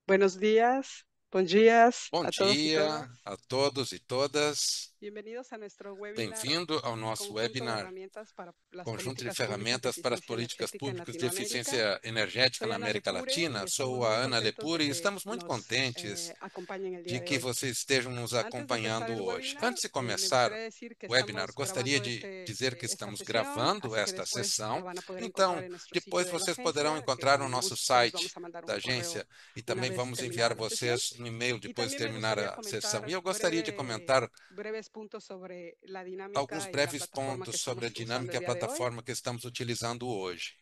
Buenos días, bom dias Bom a todos y dia todas. a todos e todas. Bienvenidos a nuestro webinar Bem-vindo ao nosso Conjunto de webinar Herramientas para las Conjunto de Políticas Públicas de Ferramentas para as Eficiencia Políticas Energética en Públicas de Latinoamérica. Eficiência Energética Soy na Ana América Lepure y Latina. estamos Sou muy a Ana contentos de Lepure e que estamos muito nos contentes acompañen el de día de que hoy. vocês estejam nos Antes de empezar acompanhando el hoje. webinar, Antes de me começar gustaría decir que o webinar, estamos gostaria grabando de dizer que esta estamos sesión, gravando así que esta después la sessão. van a poder encontrar Então, en nuestro sitio depois de la vocês poderão agencia, que encontrar no nosso les site vamos a mandar da un correo agência e una também vez vamos enviar terminada a la sesión. vocês um e-mail Y depois de también me terminar gustaría a sessão. E comentar eu gostaria de comentar breves puntos sobre la alguns dinámica y la breves plataforma que pontos sobre a estamos usando dinâmica e el a día de hoy. plataforma que estamos utilizando hoje.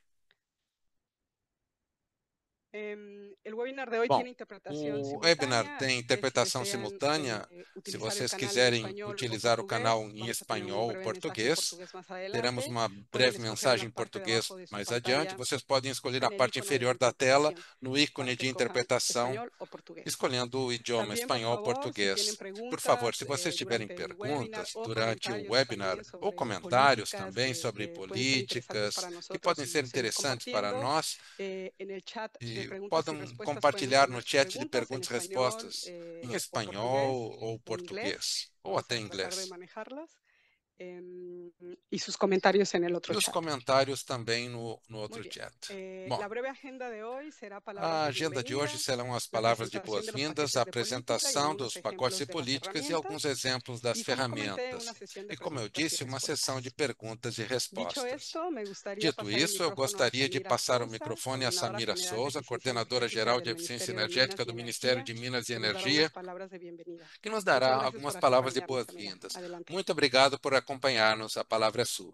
El webinar de hoy Bom, tiene interpretación o webinar simultânea, tem así que si interpretação desean simultânea. Se utilizar el vocês canal en quiserem español o utilizar o canal portugués, em vamos a tener un espanhol ou breve mensaje en português, portugués más teremos adelante. uma Pueden breve escoger en la mensagem em parte de português abajo de su mais adiante. pantalla Vocês podem escolher en na el parte icono de inferior da tela, interpretación no para ícone que de escojan interpretação, español o portugués. escolhendo o idioma También, por espanhol ou favor, si tienen português. Por favor, preguntas se vocês tiverem durante el webinar perguntas o durante o comentarios webinar también ou sobre comentários políticas também sobre que pueden ser interesantes políticas para que nosotros podem ser y seguir interessantes para compartiendo, nós, en el chat de e preguntas y podem respuestas pueden compartilhar no poner sus chat de preguntas en perguntas e español respostas em o portugués espanhol ou o inglés. português, ou Vamos até a tratar de inglês. manejarlas. Y sus comentarios en el E otro os chat. comentários também no Muy outro bien. chat. La Bom, breve agenda de hoy será palabras a de agenda de hoje bienvenida, serão as la palavras de presentación de los boas-vindas, a paquetes de política y apresentação algunos dos pacotes ejemplos e de las políticas e alguns herramientas. exemplos das Y como comenté, una ferramentas. sesión de E como eu preguntas y disse, uma sessão de respuestas. perguntas e Dicho respostas. esto, me gustaría Dito pasar el isso, eu micrófono a gostaria de Samira passar o Souza, microfone a Coordinadora Samira General de Souza, Eficiencia coordenadora Energética geral de del eficiência Ministerio de Minas energética y do Ministério Energía, de Minas e que nos dará unas Energia, palabras de bienvenida. que nos Muchas dará gracias algumas por palavras de acompañarnos, Samira. boas-vindas. Adelante. Muito obrigado por acompanhar-nos. A palavra é sua.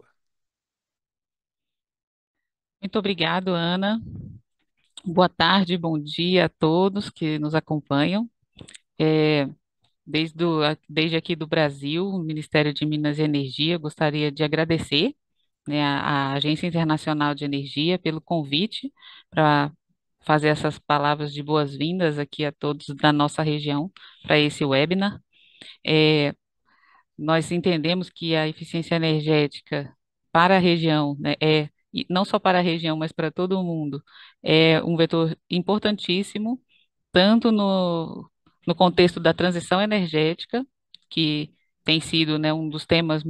Muito obrigado, Ana. Boa tarde, bom dia a todos que nos acompanham. É, desde aqui do Brasil, o Ministério de Minas e Energia, gostaria de agradecer, né, à Agência Internacional de Energia pelo convite para fazer essas palavras de boas-vindas aqui a todos da nossa região para esse webinar. É, Nós entendemos que a eficiência energética para a região, né, e não só para a região, mas para todo o mundo, é um vetor importantíssimo, tanto no contexto da transição energética, que tem sido, né, um dos temas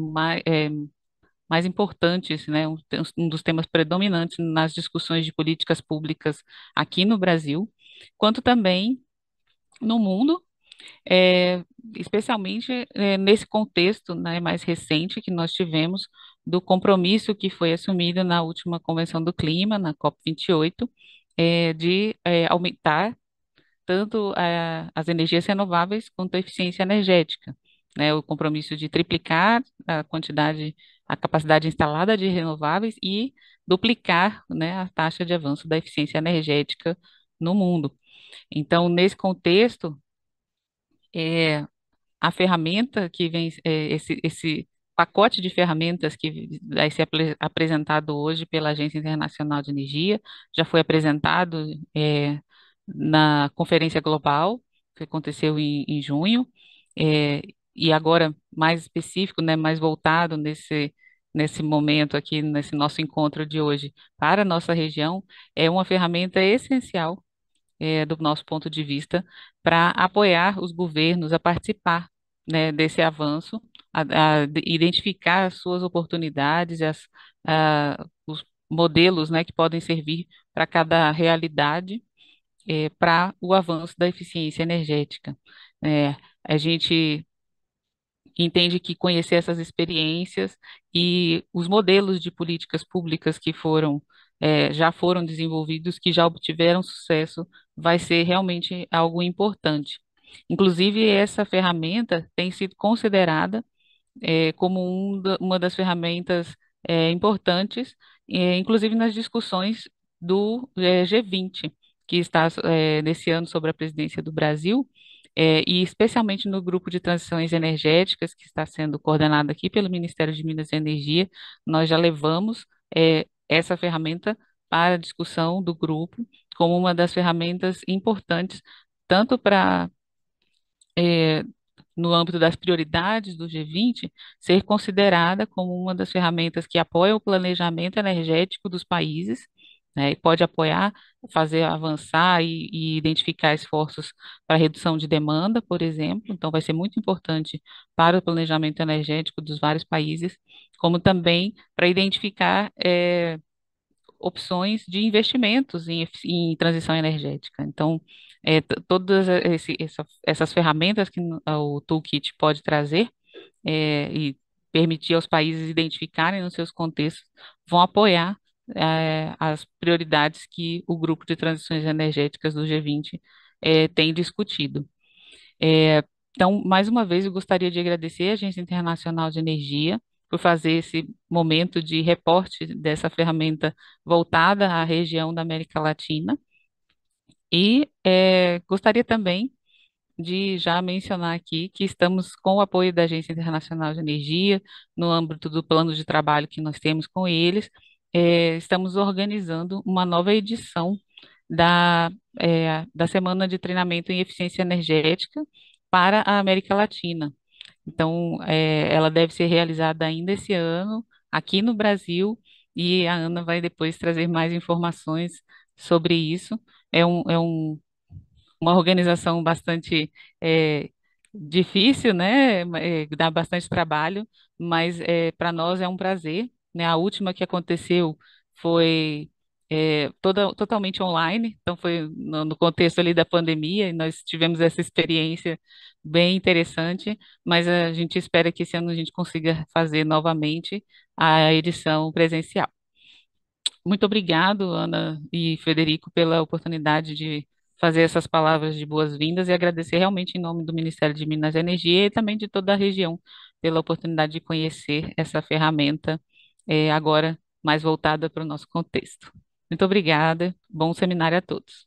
mais importantes, né, um dos temas predominantes nas discussões de políticas públicas aqui no Brasil, quanto também no mundo, é, especialmente nesse contexto, né, mais recente que nós tivemos do compromisso que foi assumido na última Convenção do Clima, na COP28, de aumentar tanto as energias renováveis quanto a eficiência energética, né, o compromisso de triplicar a quantidade, a capacidade instalada de renováveis e duplicar, né, a taxa de avanço da eficiência energética no mundo. Então, nesse contexto, é, a ferramenta que vem, esse pacote de ferramentas que vai ser apresentado hoje pela Agência Internacional de Energia, já foi apresentado na Conferência Global, que aconteceu em junho, é, e agora mais específico, né, mais voltado nesse momento aqui, nesse nosso encontro de hoje, para a nossa região, é uma ferramenta essencial do nosso ponto de vista, para apoiar os governos a participar, né, desse avanço, identificar as suas oportunidades, os modelos, né, que podem servir para cada realidade, para o avanço da eficiência energética. É, a gente entende que conhecer essas experiências e os modelos de políticas públicas que já foram desenvolvidos, que já obtiveram sucesso, vai ser realmente algo importante. Inclusive, essa ferramenta tem sido considerada como uma das ferramentas importantes, inclusive nas discussões do G20, que está nesse ano sobre a presidência do Brasil, e especialmente no grupo de transições energéticas, que está sendo coordenado aqui pelo Ministério de Minas e Energia, nós já levamos essa ferramenta para a discussão do grupo como uma das ferramentas importantes, tanto para no âmbito das prioridades do G20, ser considerada como uma das ferramentas que apoia o planejamento energético dos países, né, e pode apoiar, fazer avançar e identificar esforços para redução de demanda, por exemplo. Então, vai ser muito importante para o planejamento energético dos vários países, como também para identificar opções de investimentos em transição energética. Então, todas essas ferramentas que o Toolkit pode trazer e permitir aos países identificarem nos seus contextos, vão apoiar as prioridades que o grupo de transições energéticas do G20 tem discutido. É, então, mais uma vez, eu gostaria de agradecer à Agência Internacional de Energia por fazer esse momento de reporte dessa ferramenta voltada à região da América Latina. E gostaria também de já mencionar aqui que estamos com o apoio da Agência Internacional de Energia, no âmbito do plano de trabalho que nós temos com eles, estamos organizando uma nova edição da Semana de Treinamento em Eficiência Energética para a América Latina. Então, ela deve ser realizada ainda esse ano, aqui no Brasil, e a Ana vai depois trazer mais informações sobre isso. Uma organização bastante difícil, né? Dá bastante trabalho, mas para nós é um prazer, né? A última que aconteceu foi totalmente online, então foi no contexto ali da pandemia, e nós tivemos essa experiência bem interessante, mas a gente espera que esse ano a gente consiga fazer novamente a edição presencial. Muito obrigado, Ana e Frederico, pela oportunidade de fazer essas palavras de boas-vindas e agradecer realmente em nome do Ministério de Minas e Energia e também de toda a região pela oportunidade de conhecer essa ferramenta, agora mais voltada para o nosso contexto. Muito obrigada, bom seminário a todos.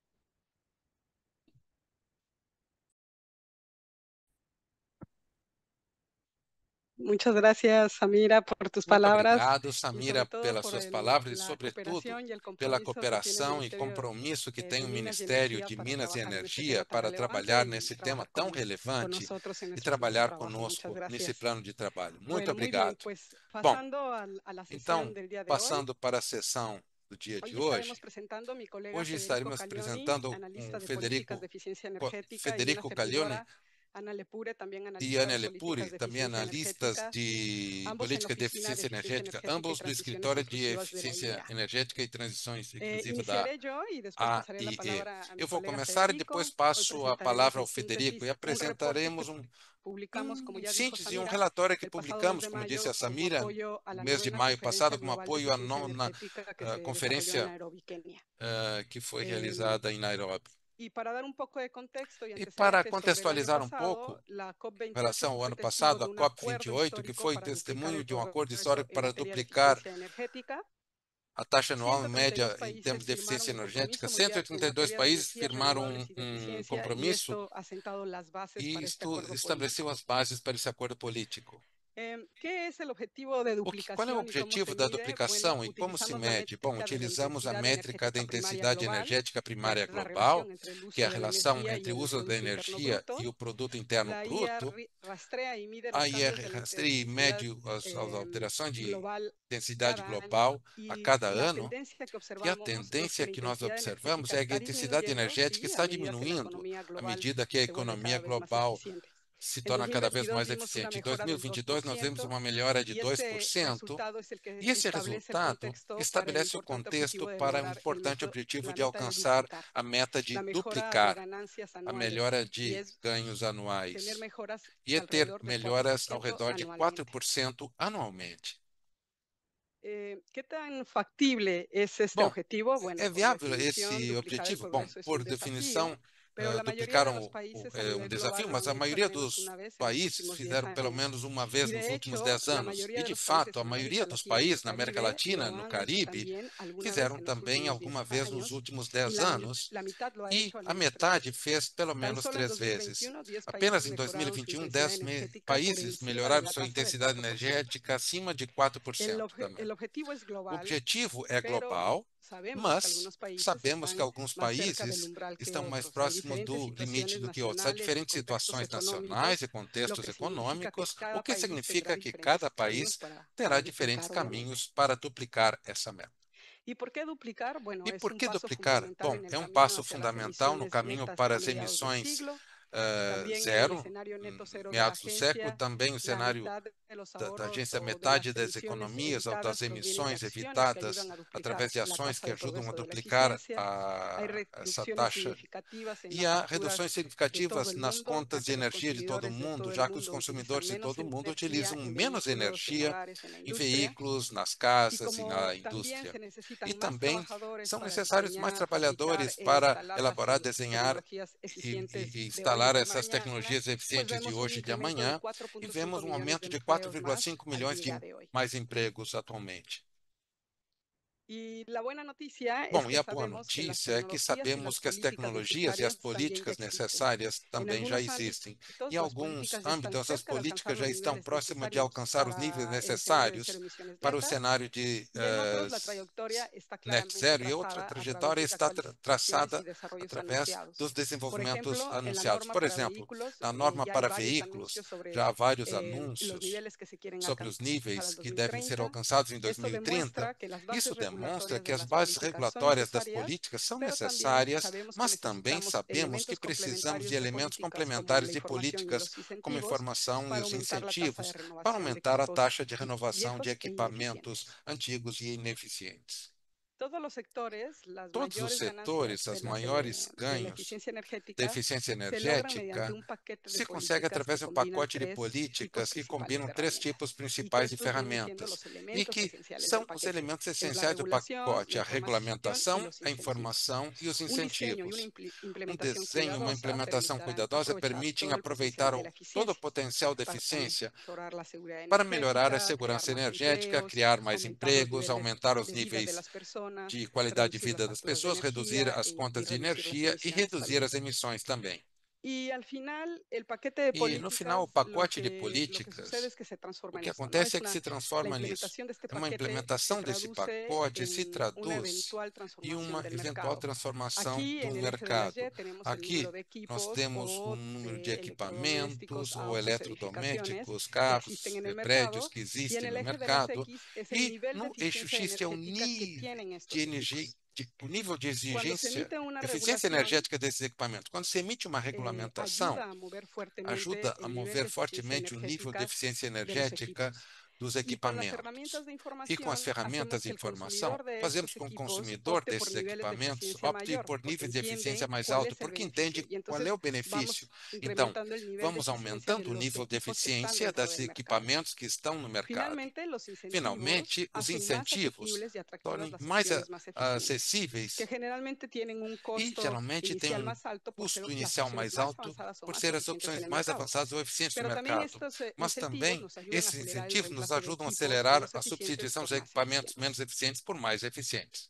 Muchas gracias, Samira, por tus Muito palabras obrigado, y Samira, sobre todo pelas por suas palavras e, la sobretudo, cooperación y el pela compromiso que tiene el cooperação e Ministerio compromisso que tem de o Minas y Ministério Energía de para Minas e trabajar en este Energia tema tan para relevante trabalhar y nesse tema trabajar tão con relevante nosotros en e nuestro plan de trabalhar trabajo. Muchas conosco nesse gracias. plano de trabalho. Muito Bueno, muy bien, obrigado. pues Bom, pasando a la sesión então, del día de hoy, passando para a sessão do dia de hoy estaremos hoje, presentando a mi colega hoje Federico estaremos Caglioni, apresentando analista um de políticas de eficiencia energética, y una Federico Caglione servidora, Ana Lepure, también e analista de Ana Lepuri, políticas de também eficiencia analistas energética, de ambos en la política de Oficina de eficiência Eficiencia energética, Energética y ambos do Transiciones Escritório de Inclusivas de la Eficiência IEA. Energética e Transições Inclusivas da Iniciaré yo y después pasaré la AIE. palabra a mi Eu vou colega começar e depois Federico. Hoy passo a presentaremos palavra ao en Federico e síntesis un reporte que apresentaremos publicamos, como em ya dijo síntese, um Samira, relatório que el pasado 2 publicamos, de como disse a mayo como Samira, apoyo a no la mês de novena maio Conferencia passado, como Global de apoio à Eficiencia nona Energética que se desarrolló en conferência Nairobi, Kenia. que foi Em, realizada em Nairobi. y para dar un poco de contexto y E para antecedentes sobre el año contextualizar um pouco, pasado, la em COP28 relação ao fue ano testigo passado, de a un acuerdo COP28, que histórico foi para duplicar testemunho el de um acordo progreso histórico en para materia de duplicar eficiencia energética. a taxa anual média 132 em termos países de firmaron eficiência el energética. compromiso mundial en 182 materia de países energías firmaram renovables y de eficiencia, y compromisso esto ha sentado las bases e para este acuerdo estabeleceu político. as bases para esse acordo político. ¿Qué es el objetivo de Qual é o duplicación y cómo objetivo se da mide? Bueno, duplicação e como se utilizamos la mede? Bom, métrica de la utilizamos a intensidad métrica da energética primaria intensidade global, energética que primária es la global, relación entre el que é uso a de la relação energía y entre o el uso da Producto Interno energia e Bruto. o produto interno La IA bruto. rastrea y mide los A cambios de la IR intensidad mede as alterações de global intensidade cada año, global a y cada la ano, tendencia que e a observamos es que tendência la que nós intensidad observamos energética é que a está intensidade disminuyendo, energética sí, a está medida que la diminuindo economía à global medida que a se vuelve economia cada vez más global eficiente. se En torna cada vez 2022 mais vimos una eficiente. Em mejora del 2022, nós vemos 2%, uma melhora de y este 2%, resultado es el que e esse establece el resultado contexto para el estabelece o importante objetivo contexto de para o lograr importante objetivo la de meta de alcançar duplicar. a meta de La mejora de duplicar ganancias a anuales, melhora y de es ganhos tener anuais mejoras e de é ter alrededor de melhoras ao 4% redor de anualmente. 4% anualmente. ¿Qué tan factible es este Bom, objetivo? Bueno, é por viável definición, esse duplicar el objetivo? Bom, progreso es un por desafío, definição, pero la mayoría duplicar de los países a um nivel desafio, global lo mas han a hecho al maioria menos dos una vez en los países últimos 10 fizeram pelo años. menos uma Y vez nos de últimos hecho, 10 la anos. mayoría E, de de los fato, países a en maioria América dos Latina y el países na América Caribe Latina, lo no han hecho Caribe, también alguna vez fizeram en los também últimos 10 alguma vez nos años, últimos y 10 anos, la mitad lo ha e hecho al a menos 3 metade veces. fez pelo Tan menos solo en 3 vezes. 2021, 10 Apenas países em mejoraron su 2021, intensidad 10 energética por países encima de melhoraram la sua tasa del intensidade 4%. energética acima de 4% também. El objetivo es O global, objetivo é pero global, sabemos que mas algunos países sabemos que están alguns más cerca del países umbral que estão mais otros. Hay próximos diferentes do limite situaciones do que outros. Há nacionales y diferentes contextos situações nacionais económicos, e lo contextos que significa que econômicos, o cada que país tendrá significa que diferentes cada caminos país para terá diferentes duplicar, obviamente. caminhos para duplicar essa meta. E por que duplicar? Bom, é um passo fundamental no caminho para as emissões zero, meados do século, também o cenário da agência metade das economias ou das emissões evitadas através de ações que ajudam a duplicar essa taxa. E há reduções significativas nas contas de energia de todo o mundo, já que os consumidores de todo o mundo utilizam menos energia em veículos, nas casas e na indústria. E também são necessários mais trabalhadores para elaborar, desenhar e instalar essas tecnologias eficientes de hoje e de amanhã, e vemos um aumento de 4,5 milhões de mais empregos atualmente. Bom, e a boa notícia é que sabemos que as tecnologias e as políticas necessárias também já existem. Em alguns âmbitos, as políticas já estão próximas de alcançar os níveis necessários para o cenário de net zero, e outra trajetória está traçada através dos desenvolvimentos anunciados. Por exemplo, na norma para veículos, já há vários anúncios sobre os níveis que devem ser alcançados em 2030. Isso demonstra que as bases regulatórias das políticas são necessárias, mas também sabemos que precisamos de elementos complementares de políticas, como informação e os incentivos, para aumentar a taxa de renovação de equipamentos antigos e ineficientes. Todos os setores, os maiores ganhos da eficiência energética se consegue através de um pacote de políticas que combinam três tipos principais de ferramentas e que são os elementos essenciais do pacote: a regulamentação, a informação e os incentivos. Um desenho e uma implementação cuidadosa permitem aproveitar todo o potencial da eficiência para melhorar a segurança energética, criar mais empregos, aumentar os níveis de qualidade de vida das pessoas, reduzir as contas de energia e reduzir as emissões também. E, no final, o pacote de políticas, o que acontece é que se transforma nisso. Uma implementação desse pacote se traduz em uma eventual transformação do mercado. Aqui, nós temos um número de equipamentos ou eletrodomésticos, carros, prédios que existem no mercado, e no eixo X, que é o nível de energia, o nível de exigência, eficiência energética desses equipamentos. Quando se emite uma regulamentação, ajuda a mover fortemente o nível de eficiência energética dos equipamentos. E com as ferramentas de informação, fazemos com que o consumidor desses equipamentos opte por níveis de eficiência mais alto, porque entende qual é o benefício. Então, vamos aumentando o nível de eficiência dos equipamentos que estão no mercado. Finalmente, os incentivos tornem mais acessíveis e geralmente têm um custo inicial mais alto por ser as opções mais avançadas ou eficientes do mercado. Mas também esses incentivos nos ajudam a acelerar a substituição de equipamentos menos eficientes por mais eficientes.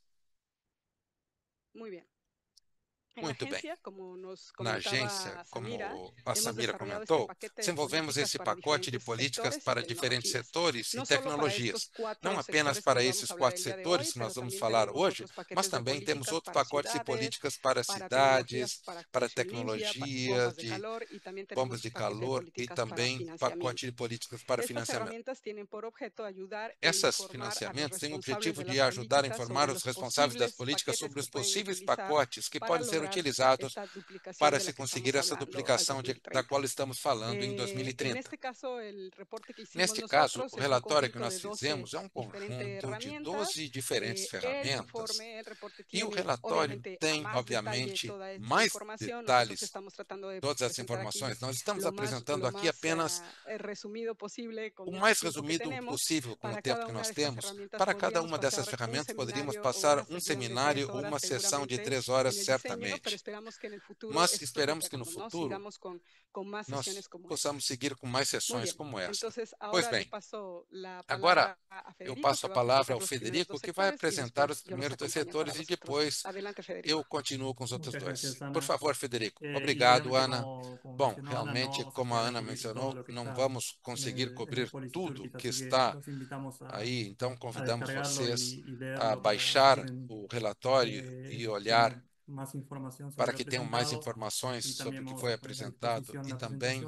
Muito bem. Na agência, como a Samira comentou, desenvolvemos esse pacote de políticas para diferentes setores e tecnologias. Não apenas para esses 4 setores que nós vamos falar hoje, mas também temos outros pacotes de políticas para cidades, para tecnologias, de bombas de calor e também pacote de políticas para financiamento. Esses financiamentos têm o objetivo de ajudar a informar os responsáveis das políticas sobre os possíveis pacotes que podem ser utilizados para se conseguir essa duplicação da qual estamos falando em 2030. Neste caso, o relatório que nós fizemos é um conjunto de 12 diferentes ferramentas e o relatório tem, obviamente, mais detalhes, todas as informações. Nós estamos apresentando aqui apenas o mais resumido possível com o tempo que nós temos. Para cada uma dessas ferramentas, poderíamos passar um seminário ou uma sessão de 3 horas, certamente. Mas esperamos que no futuro nós possamos seguir com mais sessões como esta. Pois bem, agora eu passo a palavra ao Federico, que vai apresentar os primeiros 2 setores e depois eu continuo com os outros 2. Por favor, Federico. Obrigado, Ana. Bom, realmente, como a Ana mencionou, não vamos conseguir cobrir tudo que está aí, então convidamos vocês a baixar o relatório e olhar para que tenham mais informações sobre o que foi apresentado e também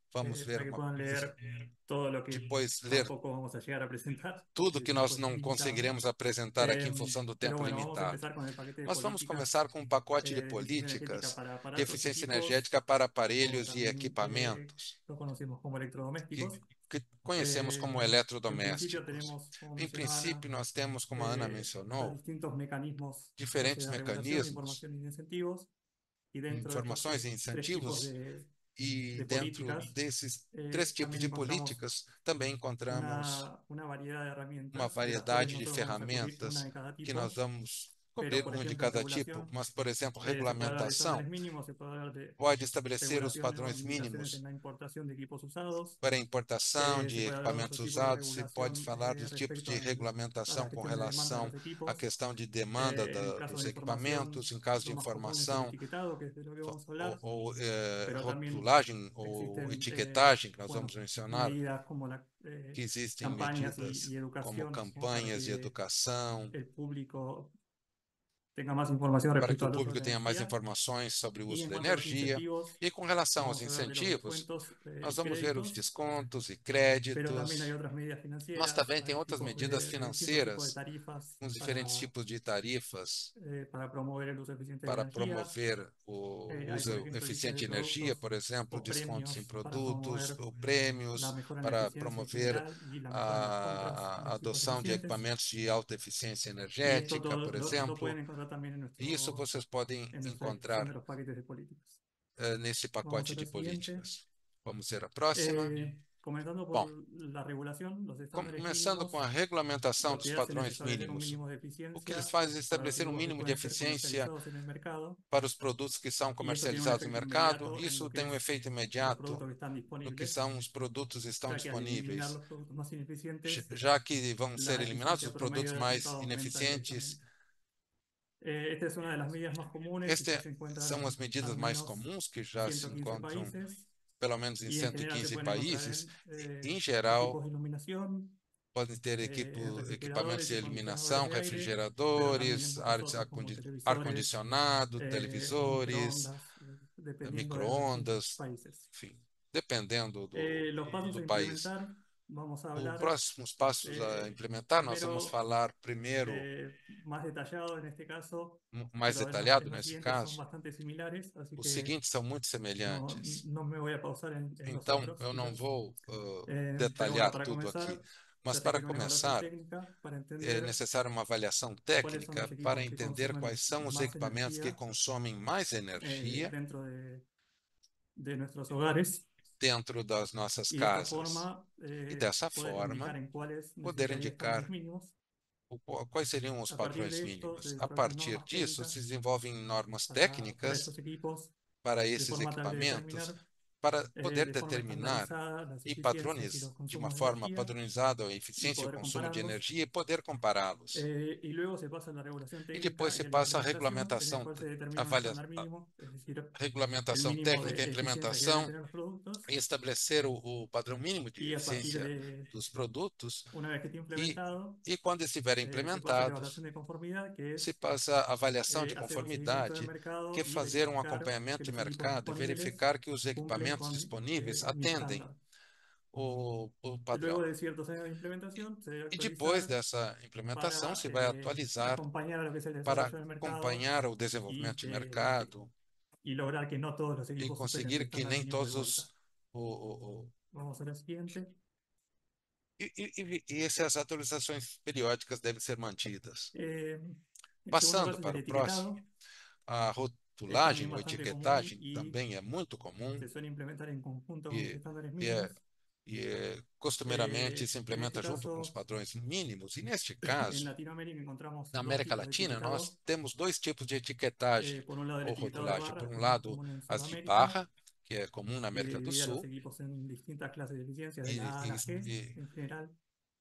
vamos ver para que puedan leer todo lo que depois ler tampoco vamos a llegar a presentar, tudo porque que el nós tiempo es não limitado. conseguiremos apresentar aqui em função do Pero tempo bueno, vamos a limitado. empezar con el paquete de Nós vamos políticas começar com um pacote de de eficiencia energética políticas para de aparatos y eficiência equipos, energética para o aparelhos e también equipamentos lo conocemos como que, electrodomésticos. que conhecemos como En principio eletrodomésticos. tenemos, como Em mencionaba Ana, princípio, nós temos, como a Ana los mencionou, distintos mecanismos a base diferentes de regulación, mecanismos, información y incentivos. Y dentro de estos informações e tres tipos incentivos, e de dentro políticas, desses três tipos también de encontramos políticas, também encontramos una variedad de uma herramientas, de las cuales variedade de nosotros vamos a cubrir una ferramentas de cada que nós tipo. vamos Pero, cobrir por um de ejemplo, en cada tipo, regulación, mas, por exemplo, se puede hablar de regulamentação estándares mínimos, se puede hablar de pode estabelecer os regulaciones o padrões limitaciones en mínimos la importación de equipos usados. para importação Se de puede hablar de equipamentos otro tipo de usados, se pode regulación falar dos tipos respecto de a la regulamentação com gestión de demanda de relação los à equipos. questão de demanda En el caso dos de información, equipamentos, em caso de lo más común es el informação, etiquetado, que es de lo que vamos a hablar, ou pero también rotulagem ou existen, etiquetagem, que nós bueno, vamos mencionar, medidas como que existem campañas medidas y como educación, ¿no? Para campanhas de que educação, el público tenga más información para que respecto o al uso de público la tenha mais energía. informações sobre o Y uso en da cuanto a los energia. incentivos, E com relação aos vamos a hablar de los incentivos, descuentos nós y vamos ver os créditos, descontos e pero también hay créditos, otras medidas mas financieras, também tem hay outras medidas distintos tipos de financeiras, tarifas com os diferentes tipos de tarifas para promover el uso eficiente de la para energía. promover o Hay, por uso ejemplo, licencias eficiente de de energia, productos por exemplo, o descontos em premios para produtos promover ou la prêmios mejora en la para eficiencia en promover general y la mejora en las compras de a los equipos adoção de eficientes. equipamentos de alta eficiência Y esto energética, todo por lo pueden exemplo. encontrar también E isso vocês podem en nuestra descripción encontrar de los paquetes de políticas. nesse Vamos a pacote de la siguiente. políticas. Vamos ver a próxima. Comenzando por Bom, la regulación, los estándares começando com mínimos a regulamentação lo dos que hacen es padrões establecer un mínimos. mínimo de O que eles eficiencia fazem é para los estabelecer um equipos que mínimo de pueden ser eficiência comercializados en el mercado, para os produtos que são y esto tiene un comercializados no efecto mercado. inmediato en Isso lo que tem um es efeito los imediato productos que están no que disponibles, são os produtos que estão ya que al eliminar disponíveis, los productos más ineficientes, já que vão ser la eliminados eficiencia os promedio produtos del mais resultado aumenta ineficientes. directamente. Esta es una de las medidas más comunes y que Estas se encuentran são as en medidas al mais menos comuns que já se 115 encontram, países, pelo menos em y en general se 115 pueden encontrar países. en Em geral, equipos de iluminación, podem ter en equipamentos refrigeradores de y acondicionadores eliminação, de aire, pero también en refrigeradores, muchos otros como televisores, ar-condicionado, televisores, microondas, dependiendo de los distintos micro-ondas, países. enfim, dependendo Los pasos do a país. implementar, vamos a Os hablar próximos passos a implementar, nós vamos primero falar primeiro, más detallado en este caso, mais pero además detalhado los nesse siguientes son caso. bastante similares, así Os que seguintes são muito semelhantes. no me voy a pausar en los Então, otros, eu não quizás. vou Pero bueno, detalhar para tudo aqui. comenzar, Mas se para requiere una evaluación começar, técnica para é entender necessária uma avaliação cuáles son técnica los para equipos que entender consumen quais são os más equipamentos que energía consomem mais energia dentro de nuestros hogares, dentro das nossas y de esta casas. forma E dessa poder indicar forma, en cuáles poder necesitaría estándares indicar mínimos. quais seriam os A partir padrões de esto se mínimos. A desarrollan partir normas disso, se técnicas desenvolvem normas para técnicas estos equipos, para de esses forma tal de equipamentos, determinar para poder de forma determinar estandarizada las e eficiencias y los de uma consumos de forma energía padronizada a y eficiência e o poder consumo de compararlos. energia e poder compará-los. Y luego se pasa a la regulación E depois técnica y se a la passa a implementación, en el regulamentação, cual se determina un avalia, estándar mínimo, es decir, a el regulamentação mínimo de técnica e eficiencia que deben implementação tener los productos. e estabelecer o padrão mínimo de Y a partir eficiência de dos produtos una vez que esté e, implementado, e quando estiverem se pasa a la evaluación implementados, de conformidad, que se es passa a avaliação de hacer un seguimiento del conformidade, que mercado é y fazer um verificar que acompanhamento de los equipos mercado e disponibles verificar que os cumplen equipamentos con disponíveis mi atendem estándar. o Luego padrão. de ciertos años de implementación, se debe E depois actualizar dessa implementação, para se vai atualizar acompañar a lo que es el para desarrollo del mercado acompanhar o desenvolvimento de mercado y lograr que no todos los e equipos superen el conseguir que estándar nem mínimo de todos vuelta. o- Vamos a la siguiente. e essas atualizações periódicas devem ser mantidas. El segundo Passando paso es el para o próximo, etiquetado. a Es rotulagem también ou bastante común etiquetagem y também é muito comum se suele implementar en conjunto con los e, estándares e, é, mínimos. costumeiramente se En este implementa junto com os caso, padrões mínimos. E neste en caso, Latinoamérica encontramos na dos América tipos de Latina, etiquetado. nós temos dois tipos de etiquetagem Por un lado, el ou etiquetado de rotulagem. barras, Por um que es más lado, común en as de Sudamérica, barra, que é comum na y América do divide a los Sul, equipos en distintas clases de eficiencia, de e, la A a e, la G e, en general.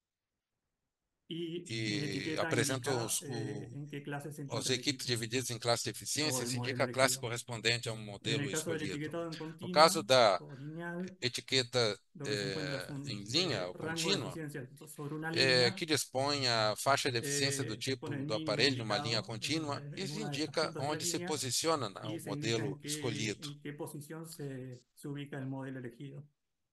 Y e etiqueta apresentam indica en qué clase se as encuentra el equipes equipo divididas em classe de o eficiência, el se modelo indica a classe elegido. correspondente a um En modelo el caso del escolhido. etiquetado en No caso continua da o lineal, etiqueta lo que se encuentra es em un linha ou rango de contínua, eficiencia sobre una línea. que dispõe a faixa de eficiência do Se pone tipo el do mínimo aparelho numa linha indicado contínua e en una de estas indica puntas de la onde se línea posiciona o y se indica modelo escolhido. en qué posición se ubica el modelo elegido.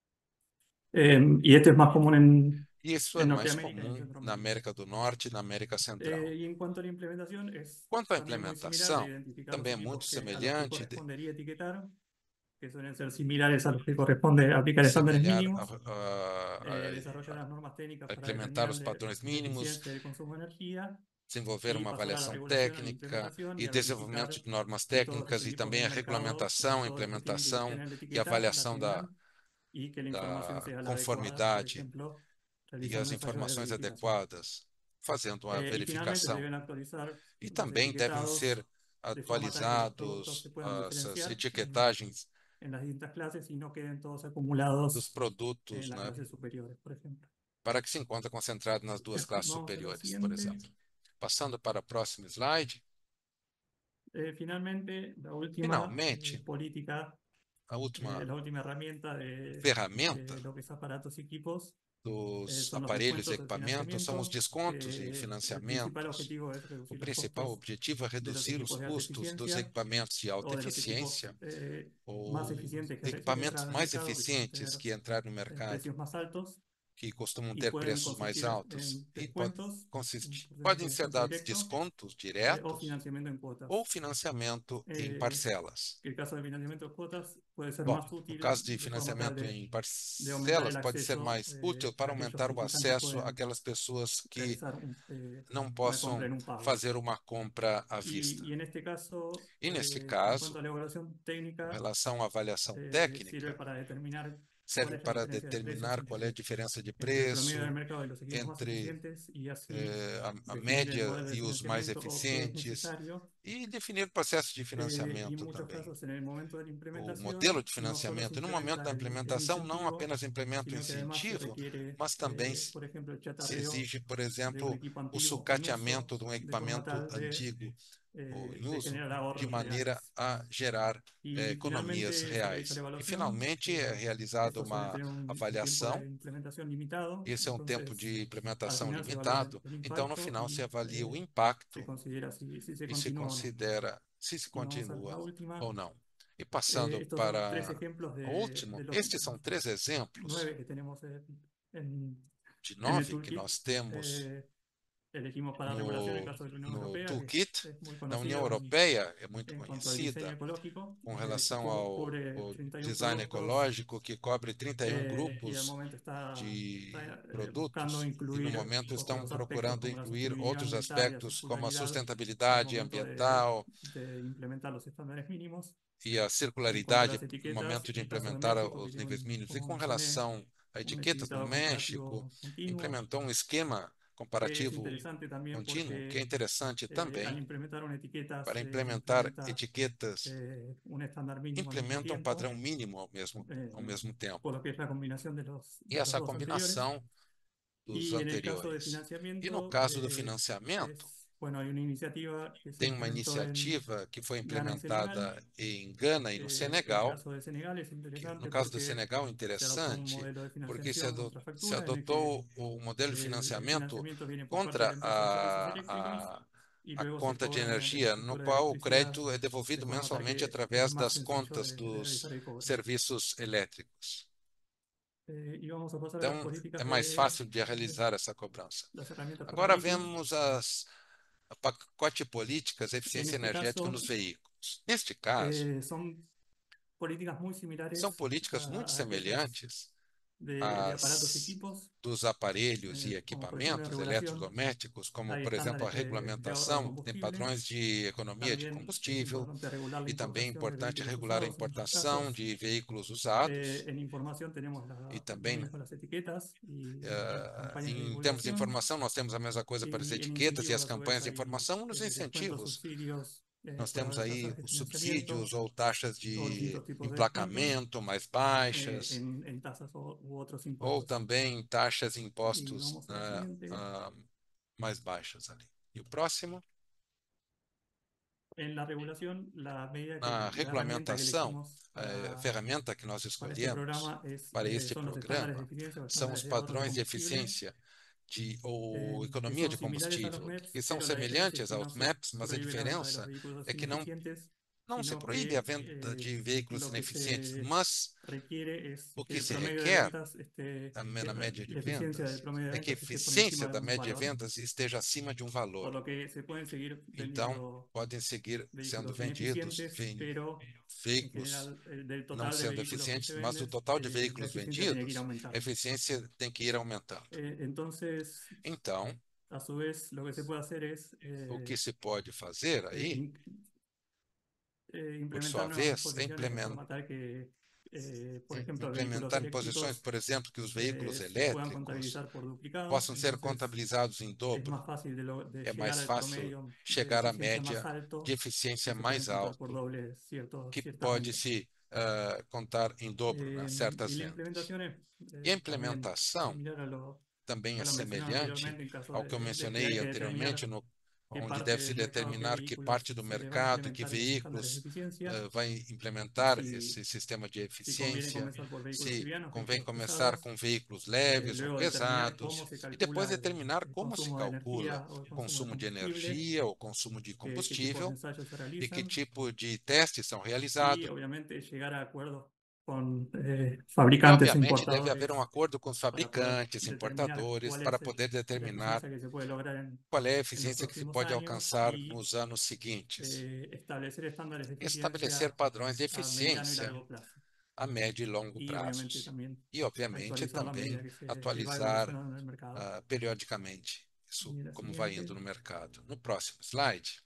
Y esto es más común E isso é en mais Norteamérica y en comum na Centroamérica. América do Norte e na América Central. Y en cuanto a la implementación, es Quanto à también muy similar de implementação, identificar los também é muito equipos a los que semelhante, correspondería etiquetar, que suelen ser similares a los que corresponde aplicar estándares semelhar mínimos, desarrollar las normas técnicas a para implementar os determinar padrões la mínimos, eficiencia del consumo de energía desenvolver y uma pasar a la avaliação regulación, a la técnica implementación y e a desenvolvimento verificar de normas que todos los técnicas e equipos também del a mercado, regulamentação, todos los que tienen que implementação tener la e etiqueta, la avaliação tengan y que la información da sea la adecuada, por conformidade ejemplo, e realizando as ensayos de informações verificación. adequadas, fazendo a Y finalmente se verificação. deben actualizar E los também devem ser etiquetados de forma tal que los productos se atualizados puedan essas diferenciar etiquetagens en las distintas clases y no queden todos dos acumulados en produtos, las né, clases superiores, por ejemplo. para que se encontre concentrado nas duas classes Vamos a la superiores, por siguiente. exemplo. Passando para o próximo slide. Finalmente, la última Finalmente, política, a última la última herramienta ferramenta de lo que es aparatos y equipos dos son los aparelhos e descuentos, el equipamentos são os financiamiento. descontos e El principal financiamentos. objetivo es O reducir los principal costos objetivo é de los reduzir os equipos de alta custos dos eficiencia equipamentos de alta o de los equipos eficiência más ou eficientes que recién equipamentos entraron al mais mercado, que suelen eficientes tener que entraram no mercado, precios más altos que costumam y ter pueden preços mais consistir altos en e descuentos, un porcentaje podem de ser descuento dados directo descontos o diretos financiamiento en ou cuotas. financiamento em Eh, parcelas. el caso de financiamiento en cuotas puede ser Bom, más no útil caso de de forma tal financiamento em de aumentar parcelas, el pode ser acceso mais útil a para aquellos aumentar que o quizás no acesso pueden àquelas pessoas que realizar não una compra possam en un pago. fazer uma compra à vista. Y en este caso, E nesse en cuanto caso, a la evaluación com técnica, relação à avaliação sirve técnica, para determinar cuál serve es la para diferencia de precios determinar qual é a diferença de entre el promedio del preço mercado de los equipos más entre eficientes y así a definir el média modelo de e os mais financiamiento o qué es eficientes necesario. e definir o processo de Y en financiamento muchos também. casos, en el momento de la O modelo implementación, de no solo se financiamento. E no momento implementa da el implementação, não incentivo, apenas implementa o sino que además se incentivo, requiere, mas também por ejemplo, el se chatarreo exige, por de un exemplo, equipo o antiguo en uso, sucateamento de um de forma equipamento tal antigo ou em de uso, generar de ahorros maneira reales. a gerar Y economias finalmente se realiza la reais. E, evaluación. finalmente, é realizada Esto suele uma tener un tiempo avaliação. de implementación limitado, Esse é um tempo entonces de al implementação final se evalúa limitado. el Então, no impacto final, se y avalia o se impacto considera si se e se continúa o no. considera se se Y vamos a continua la última. ou não. E passando Estos son tres para ejemplos o último, de los estes são três exemplos 9 que tenemos en, de en el 9 que toolkit. nós temos Elegimos para regulación el no, caso de la Unión no Europea, que toolkit. es muy Na União conocido Europeia é muito en cuanto al diseño conhecida ecológico, com que relação ao, cubre ao 31 design productos ecológico, que cobre 31 y al grupos momento está de buscando produtos e no incluir momento estão otros aspectos procurando como la incluir sostenibilidad outros ambiental y la aspectos como a circularidad al sustentabilidade momento ambiental de implementar los estándares mínimos. e a En cuanto a circularidade las no etiquetas, momento de el caso de implementar México, que os tiene níveis mínimos. E como com mencioné, relação a un etiquetas no etiquetado México, comparativo continuo, implementou um esquema que es comparativo interesante también contínuo, que é porque interessante al também implementar una etiqueta para se implementar implementa etiquetas, un estándar mínimo al mismo implementa um tiempo, padrão mínimo ao eh, mesmo por tempo. lo que es la combinación E de los essa dos anteriores. combinação dos Y en el caso de anteriores. E no financiamiento, caso do financiamento, bueno, hay una iniciativa que se tem uma implementó en iniciativa que foi Ghana y Senegal. implementada em Gana e no El Senegal, caso de Senegal es que no interesante caso do porque Senegal é se adoptó un interessante, modelo de porque financiación contra se factura en el que adotou o modelo de el financiamento financiamiento viene por parte de contra la empresa de servicios eléctricos y a luego se conta de cobra mediante la energia, no factura de qual o electricidad, crédito é de devolvido forma tal mensalmente que es através más das sencillo contas de dos realizar el cobro. serviços elétricos. Y vamos a pasar a las Então, é políticas mais de fácil de realizar essa cobrança. las herramientas para Agora vehículos. vemos a pacote de políticas de En eficiência este energética caso, nos veículos. Neste caso, son políticas muy são similares políticas muito a aquellas semelhantes de aparatos y às equipos, dos aparelhos e como por ejemplo en equipamentos regulación. eletrodomésticos, como, Hay por exemplo, a estándares de ahorro de regulamentação, tem combustible. padrões de economia de También es combustível importante regular la e também é importación de importante vehículos regular a usados en muchos importação casos. de veículos usados En información tenemos e lo também mismo, las etiquetas y las campañas de em termos de divulgación. informação, nós temos a mesma coisa para as Y en etiquetas e incentivos as a su vez campanhas de hay informação e nos descuentos, incentivos. subsidios Nós por temos haber aí tasas de os financiamiento subsídios ou taxas o de distintos tipos de descuentos emplacamento mais baixas, en tasas u otros ou impuestos. também taxas e Y impostos vamos a la siguiente. mais baixas ali. E o próximo, En la regulación, la medida na la herramienta que regulamentação, elegimos a ferramenta que nós para este escolhemos programa para este son los estándares de programa eficiencia o são estándares os de ahorro de padrões de combustible, eficiência ou que economia son de similares a los combustível, MEPS, que são pero la diferencia es semelhantes que no aos se MAPs, mas a prohíbe la venta de los diferença vehículos é que não ineficientes Não se sino proíbe a que venda de veículos lo que ineficientes, se mas requiere es o que que el se promedio de requer ventas esté, também na média de la eficiencia del vendas promedio de é que a ventas esté por encima eficiência de da un média de valor, vendas esteja acima de um por valor. lo que se pueden seguir Então, vendiendo podem seguir sendo vehículos vendidos ineficientes, pero en veículos general del não total de sendo vehículos que se eficientes, mas o venden, total de la veículos eficiencia tiene que ir vendidos, a aumentando. eficiência tem que ir aumentando. Entonces, Então, a su vez, lo que se puede hacer es o que se pode fazer aí, in- por sua implementar nuevas vez, é disposiciones de forma tal que, por ejemplo, vehículos implementar imposições, eléctricos por exemplo, que os veículos se puedan elétricos contabilizar por duplicado, possam ser entonces contabilizados em es dobro. más fácil de É llegar mais al fácil promedio de chegar à eficiencia más média de alto si eficiência se pueden mais contar por alto, doble que ciertas pode ventas. se contar em dobro, né, Y certas la vendas. implementación es E a también implementação similar também a é lo mencionado semelhante anteriormente en caso ao que eu de que hay mencionei que anteriormente, determinar qué onde parte deve se del mercado, qué determinar que vehículos parte do se le van a mercado e que implementar los estándares de veículos eficiencia vai y implementar esse sistema de si conviene eficiência, comenzar por vehículos se livianos, convém vehículos começar pesados, com veículos leves ou luego determinar cómo pesados, se e depois calcula determinar el como se consumo de calcula energía o el o consumo de consumo de combustible, energia ou consumo de qué tipos de combustível ensayos se e que realizan tipo de testes são y realizados. obviamente llegar a acuerdos con E, fabricantes e obviamente, deve haver um importadores acordo com os para poder fabricantes, determinar importadores, cuál para es poder la determinar eficiencia que se puede lograr qual é a en los eficiência que se próximos pode años alcançar y nos anos seguintes. establecer estándares de Estabelecer eficiencia padrões de a mediano y eficiência largo plazo. a médio e longo Y obviamente prazos. también E, obviamente, actualizarlo a medida também que va atualizar evolucionando en el mercado. periodicamente isso, Y la como vai indo siguiente. no mercado. No próximo slide.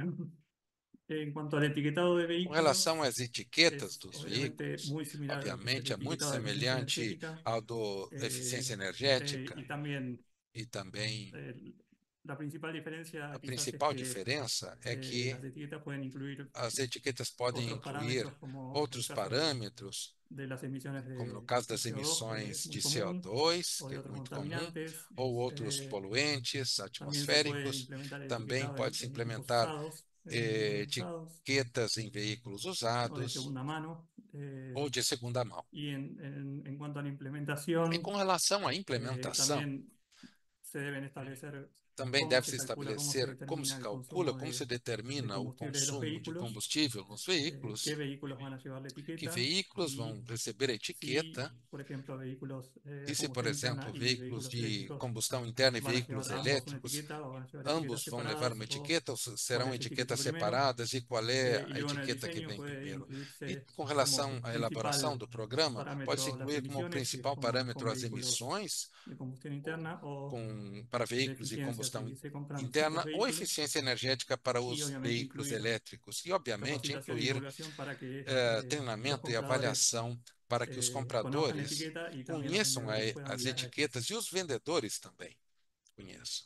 En cuanto al etiquetado de Com relação vehículos, às etiquetas es dos obviamente veículos, muy similar a lo que es el obviamente é muito etiquetado de eficiencia semelhante energética ao do eficiência energética y también e também la principal diferencia a quizás es principal que diferença é que las etiquetas pueden incluir as etiquetas podem otros incluir parámetros como el outros caso parâmetros, de las emisiones como no caso de das CO2, que es emissões muy de común, CO2, o que de é otros muito comum, contaminantes. ou outros poluentes También se puede atmosféricos. implementar el Também etiquetado pode-se en equipos implementar usados, en vehículos usados etiquetas em veículos o de usados segunda mano. ou de segunda mão. Y en cuanto a la E implementación, com relação à implementação, también se deben establecer também cómo deve-se se calcula, cómo se estabelecer como se determina el calcula, consumo como se de determina o combustible de los consumo de vehículos, combustível nos qué veículos, vehículos van a llevar la que etiqueta veículos y vão receber a si, etiqueta, por ejemplo, vehículos e a se, por combustión interna exemplo, y veículos vehículos de eléctricos combustão interna e van a llevar veículos ambos una elétricos, etiqueta o van a llevar etiquetas ambos vão levar separadas uma o etiqueta ou cuál serão es el típico etiquetas primero. separadas e qual é Y a luego en el etiqueta que diseño vem puede primeiro. E incluirse com como relação à elaboração principal do programa, pode-se parámetro las incluir como emisiones, si es principal con parâmetro as vehículos emissões de combustión interna o para de veículos de eficiencia combustão si se compran ciertos interna ou vehículos eficiência energética para y os obviamente veículos incluir elétricos. E, obviamente, capacitación y incluir divulgación para que los treinamento e compradores avaliação para que os conozcan la compradores etiqueta y también los conheçam vendedores puedan as guiar a esto. etiquetas e os vendedores também conheçam.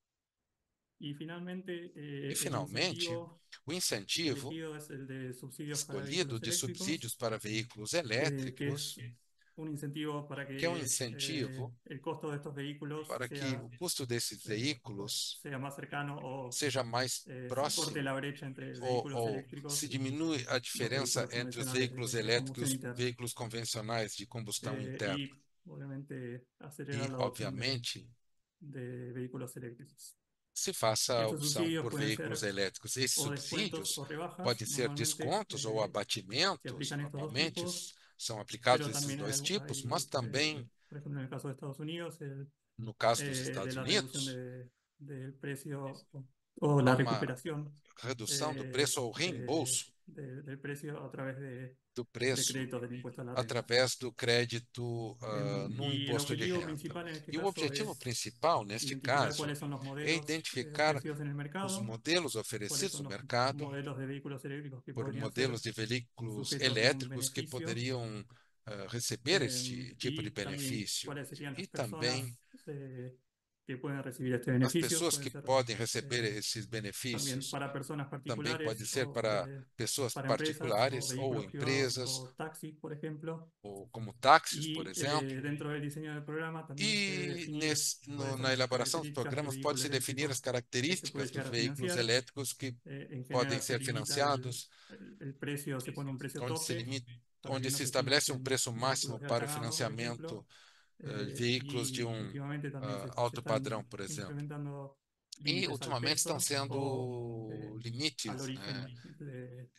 Y finalmente, E, el finalmente, incentivo o incentivo elegido es el de subsidios para escolhido vehículos de eléctricos, subsídios para veículos que es elétricos, un incentivo para que é um que incentivo el costo de estos vehículos para que o custo desses veículos sea más cercano o seja mais se corte próximo la brecha entre vehículos ou eléctricos se y diminui a los diferença vehículos entre os convencionales veículos de elétricos combustión e os interna. veículos convencionais de combustão interna. Y obviamente acelerar E, la adopción obviamente, de vehículos eléctricos. se faça a Estos opção subsidios por pueden veículos ser elétricos. Esses o descuentos subsídios o rebajas, podem ser normalmente descontos ou se abatimentos, aplican estos dos normalmente tipos, são aplicados pero esses también dois tipos, mas também, por ejemplo, en el caso de Estados Unidos, no caso dos de Estados la reducción Unidos, del precio o há la uma recuperación redução do preço ou reembolso del precio a través do de preço créditos del impuesto a la renta. através do crédito no Y el imposto de objetivo renta. principal en este E o caso objetivo es principal, neste identificar caso, cuáles son los é modelos identificar ofrecidos en el os mercado, modelos cuáles oferecidos son no los mercado modelos de vehículos eléctricos que por podrían ser modelos de veículos sujetos de un elétricos que beneficio poderiam receber este tipo de y también benefício. cuáles serían E las também personas que pueden recibir este as beneficio. pessoas Pueden que ser podem receber esses también benefícios. para personas Também pode particulares ser o para pessoas para empresas o particulares ou vehículos privados empresas, o taxis, por ejemplo. ou como táxis, por Y exemplo. dentro del diseño del programa también se debe E definir cuáles son na las elaboração dos características de programas vehículo pode-se definir as eléctrico que se puede características dos llegar a veículos financiar. elétricos que En podem general se ser limita financiados, el precio, se pone un precio onde se tope limita, para que onde no se se estabelece um financien preço máximo vehículos de para alta o gama, por financiamento ejemplo. de veículos de Y últimamente también se alto están padrão, por exemplo. implementando E límites al ultimamente estão peso o sendo al limites, origen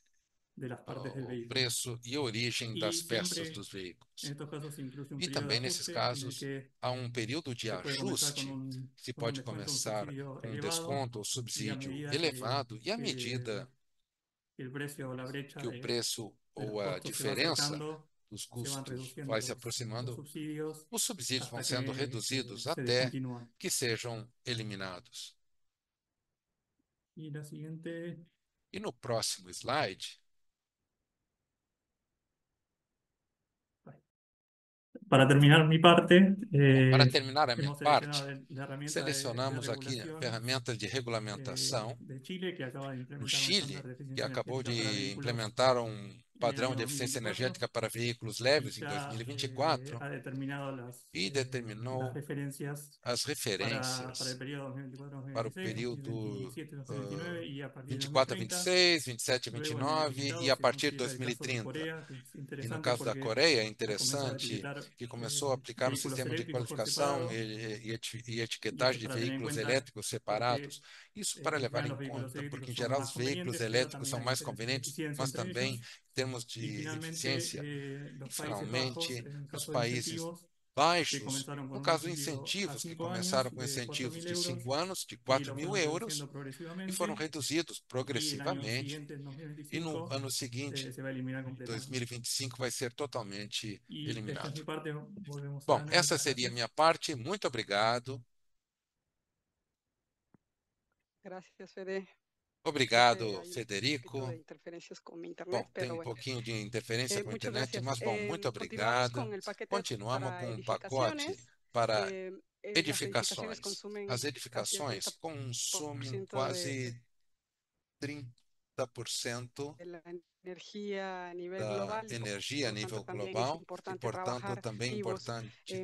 o preço e origem das peças dos veículos. E também, nesses casos, há um período de ajuste que se pode começar com um desconto ou subsídio elevado, e à medida que o preço ou a diferença dos custos vai se aproximando, os subsídios vão sendo reduzidos até que sejam eliminados. E no próximo slide, para terminar mi parte, para terminar a minha parte, selecionamos aqui a ferramenta de regulamentação de Chile, que acaba de no implementar un Chile, estándar de que eficiencia acabou energética para de vehículos implementar um en el padrão año de eficiência 2024 energética para veículos y leves em ya 2024 ha determinado e las determinou referencias as para el referências periodo para o 2024-2026, período 2027-2029 y a partir de 24 a 2030. 26, 27 a Luego, en el 29 e etiquetado a se partir de considera el caso de 2030. Corea, que es E no interesante caso da porque Coreia, é ha comenzado a interessante etiquetar que começou a aplicar um vehículos sistema de eléctricos por qualificação separado, e y esto etiquetagem es de para tener en veículos cuenta elétricos porque separados. Isso para en levar general em los vehículos conta, porque em eléctricos son geral más os veículos convenientes, pero elétricos también são hay mais diferencias de convenientes, eficiencia mas entre também, em ellos. termos Y de eficiência, finalmente, e los Países Bajos, finalmente, en os caso de países incentivos, que baixos, comenzaron no con un caso de incentivo a incentivos, que 5 começaram años com de incentivos 4.000 de euros 5 anos, de y 4 lo mil fueron euros, reduciendo e foram progresivamente, reduzidos y el año progressivamente, siguiente, en e no 2025, ano seguinte, se va a eliminar em completamente. 2025, vai ser totalmente Y esta es eliminado. mi parte, volvemos a Bom, Ana, essa muchas seria a gracias. minha parte. Muito obrigado. Gracias, Fede. Creo que Obrigado, hay un poquito Federico. de interferencias con mi internet, Bom, tem pero um bueno. pouquinho de interferência com a Muchas internet, gracias. mas bom, muito Continuamos obrigado. con el paquete Continuamos para com um pacote edificaciones. para Las edificaciones edificações. As consumen casi el edificações consumem 30% quase 30% de la energía a nivel da global y energia a por lo tanto nível también es global e, importante portanto, trabajar também é activos. importante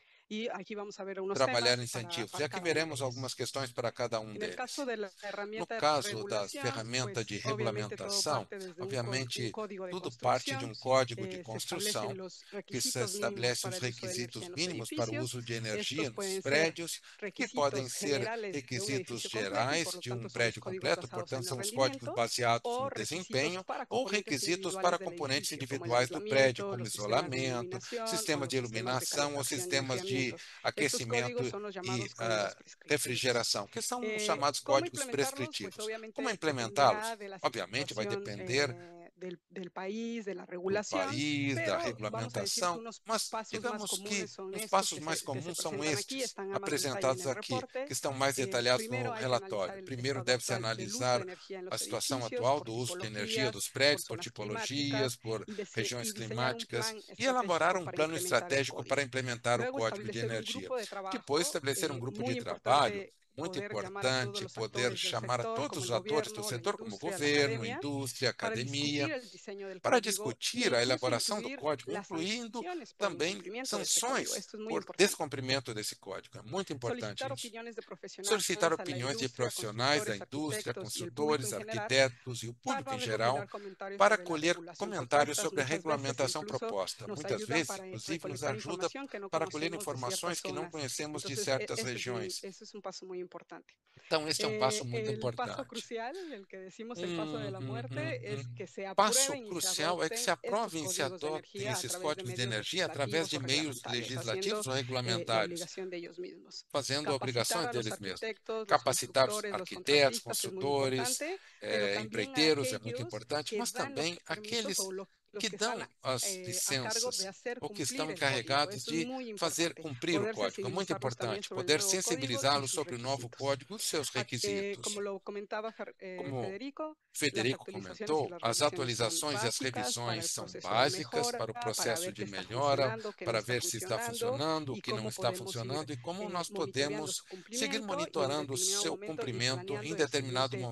Y aquí vamos a ver unos trabalhar temas incentivos. E para aqui cada uno de veremos ellos. algumas questões para cada um En el caso deles. de la No herramienta de caso das regulación, ferramentas de pues obviamente todo regulamentação, parte desde un obviamente, código de tudo parte de construcción. um código de Se establecen construção los que se requisitos mínimos estabelece para os el uso de energía requisitos en los mínimos para o edificios. uso de energia Estos nos pueden ser prédios, que podem requisitos ser generales de un requisitos edificio completo y por gerais lo de tanto um son los prédio códigos completo, basados portanto, en el são os códigos rendimiento, baseados o no requisitos desempenho, para ou componentes requisitos para individuales del componentes edificio, como el individuais do prédio, aislamiento, como los sistemas de isolamento, iluminación o sistemas los de sistemas de iluminação ou calefacción y sistemas de enfriamiento. Estos aquecimento códigos son los e llamados códigos prescriptivos. refrigeração, que são os chamados ¿Cómo códigos implementarlos? Pues prescritivos. Como obviamente dependerá implementá-los? de la Obviamente, vai situación depender del país, de la do regulación, país, da pero vamos a decir que regulamentação, unos mas pasos más digamos que comunes son os estos passos mais que se comuns são presentan aquí, estes, están a más detalle en apresentados el aqui, que reporte. estão mais detalhados Primero no hay que analizar relatório. el Primeiro, estado deve-se actual del uso de analisar energía en a los situação edificios atual por do uso de energia tipologías, dos por prédios, por zonas tipologias, climáticas por regiões y diseñar un climáticas, plan e elaborar estratégico um para plano implementar el estratégico para código. implementar o Luego código de establecer un energia. grupo de Depois, trabajo, estabelecer um grupo muy de trabalho. importante Muito poder llamar a todos importante los poder actores del chamar a sector, como todos el os atores do gobierno, la setor, como o industria, la governo, academia, indústria, para academia, discutir el diseño del para código e discutir a incluso elaboração do incluir código, las incluindo sanciones por também incumplimiento de este código. sanções Esto es muy por importante. descumprimento desse código. É muito importante Solicitar isso. opiniones de Solicitar profesionales a la opiniões de industria, profissionais da constructores, indústria, arquitectos y el público construtores, en general arquitetos e o público para em geral, recopilar comentarios para sobre la colher regulación comentários propuestas. sobre a Muchas veces regulamentação incluso proposta. nos Muitas ayudan vezes, para inclusive, nos recolectar ajuda información que no para colher conocemos de ciertas informações que não zonas. conhecemos de Entonces, certas este regiões. es un paso muy importante. Então, este é um passo muito El paso importante. crucial, el que decimos el paso de la muerte, es que se Passo aprueben y se crucial é que se adopten estos aprovem e se códigos de adotem energía a esses través de códigos de medios energia através legislativos de o meios reglamentarios, legislativos haciendo ou la regulamentários, obligación de ellos mismos. fazendo Capacitar obrigações a los deles mesmos. arquitectos, los Capacitar os constructores, los arquitetos, contratistas es muy consultores, importante, pero también a empreiteiros é muito aquellos importante, que mas dan los também permisos aqueles o los que que están dão as a cargo de licenças hacer ou que estão cumplir el código. encarregados Esto es de muy fazer importante, cumprir o poder código. É muito sensibilizarlos también importante sobre el poder nuevo código y sensibilizá-los sus sobre o novo requisitos. código e seus Como requisitos. lo comentaba Como Federico, las Federico actualizaciones y comentou, las as revisiones son atualizações e as básicas para revisões el são proceso de básicas mejora, para o para processo ver de qué está melhora, funcionando, qué no para está ver se está funcionando funcionando, o y que não cómo está podemos ir funcionando e como nós monitoreando podemos su seguir cumplimiento y en monitorando o determinado seu momento ir cumprimento em planeando el determinado siguiente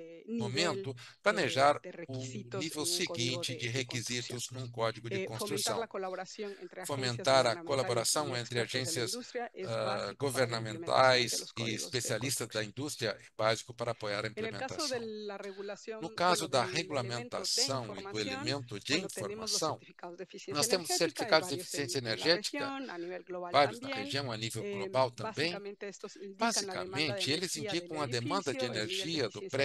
nivel momento, planejar de o requisitos nível en un código seguinte de de construcción. requisitos num código de Fomentar construção. la colaboración entre agencias Fomentar a gubernamentales y colaboração entre expertos de la agências industria es básico para la implementación de governamentais los e códigos de especialistas da construcción. indústria é básico para apoiar a En el caso de implementação. la No regulación, caso da del elemento de regulamentação e do información, elemento de tenemos los informação, certificados de eficiencia nós temos energética, hay certificados de varios eficiência en la energética, región, a nivel global vários na también. região, a nível global também. Básicamente estos indican la demanda de Basicamente, eles energía del indicam a demanda de edificio, el nivel de energia do eficiencia que prédio, o tiene,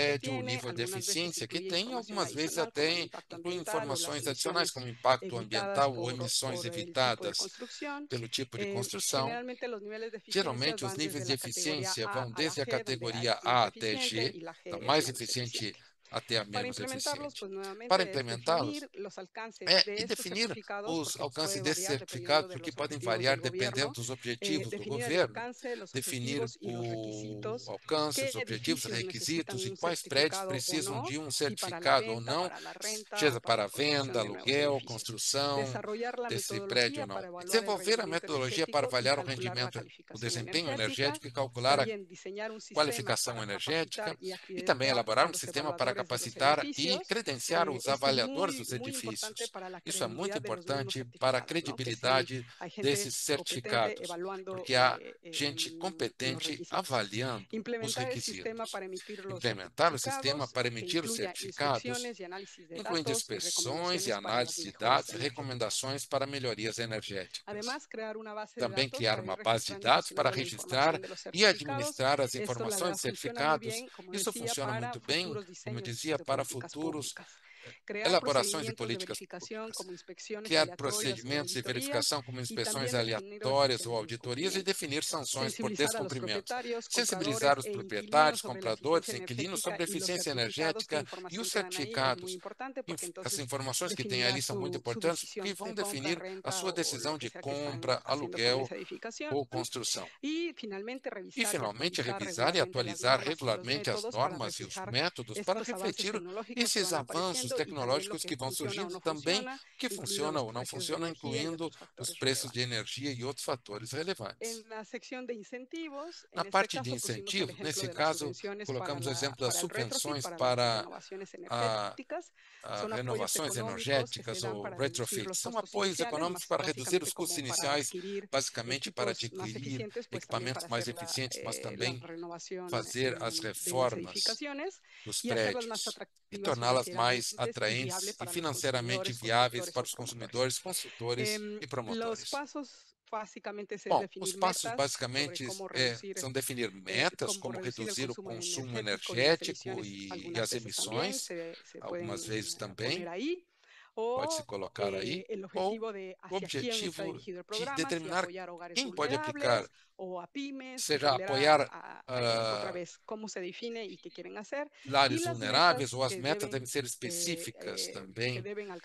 nível de eficiência, que tem algumas vezes até inclui informações adicionais, como impacto ambiental ou emissões evitadas pelo tipo de construção. Geralmente, os níveis de eficiência vão desde a categoria A até G, da mais eficiente até a menos eficiente. Para implementá-los, e definir os alcances desses certificados, porque podem variar dependendo dos objetivos do governo, definir o alcance, os objetivos, requisitos e quais prédios precisam de um certificado ou não, seja para venda, aluguel, construção desse prédio ou não. Desenvolver a metodologia para avaliar o rendimento, o desempenho energético e calcular a qualificação energética e também elaborar um sistema para capacitar e credenciar os avaliadores dos edifícios. Isso é muito importante para a credibilidade desses certificados, porque há gente competente avaliando os requisitos. Implementar o sistema para emitir os certificados, incluindo inspeções e análise de dados e recomendações para melhorias energéticas. Também criar uma base de dados para registrar e administrar as informações de certificados. Isso funciona muito bem, como eu dizia, para futuros elaborações de políticas públicas, criar procedimentos de verificação como inspeções aleatórias ou auditorias e definir sanções por descumprimento, sensibilizar os proprietários, compradores e inquilinos sobre a eficiência energética e os certificados. As informações que tem ali são muito importantes porque vão definir a sua decisão de compra, aluguel ou construção. E, finalmente, revisar e atualizar regularmente as normas e os métodos para refletir esses avanços tecnológicos que vão surgindo também, que funcionam ou não funcionam, incluindo os preços de energia e outros fatores relevantes. Na parte de incentivos, nesse caso, colocamos o exemplo das subvenções para renovações energéticas ou retrofits. São apoios econômicos para reduzir os custos iniciais, basicamente para adquirir equipamentos mais eficientes, mas também fazer as reformas dos prédios e torná-las mais atraentes e financeiramente viáveis para os consumidores, construtores e promotores. Bom, os passos basicamente são definir metas, como reduzir o consumo energético e as emissões, algumas vezes também, pode-se colocar aí, ou o objetivo de determinar quem pode aplicar, seja apoiar lares vulneráveis, ou as metas devem ser específicas também,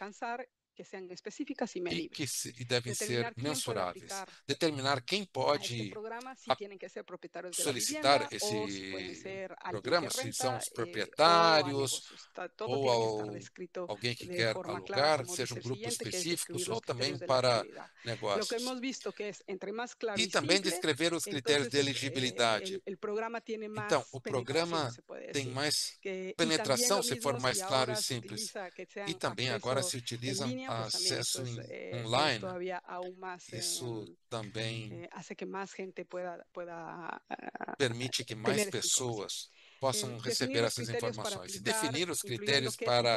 e devem ser mensuráveis. Determinar quem pode solicitar esse programa, se são os proprietários ou alguém que quer alugar, sejam grupos específicos ou também para negócios. E também descrever os critérios de elegibilidade. Então, o programa tem mais penetração se for mais claro e simples. E também agora se utiliza acesso online. Isso também permite que mais pessoas possam receber essas informações. E definir os critérios para